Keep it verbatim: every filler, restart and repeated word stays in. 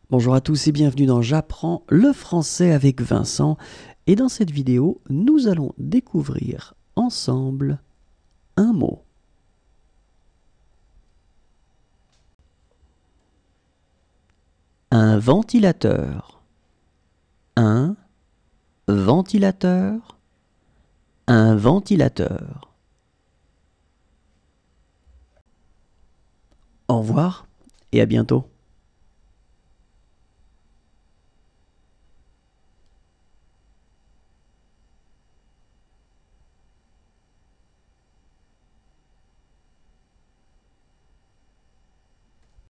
Bonjour à tous et bienvenue dans J'apprends le français avec Vincent. Et dans cette vidéo, nous allons découvrir ensemble un mot. Un ventilateur. Un ventilateur. Un ventilateur. Au revoir et à bientôt.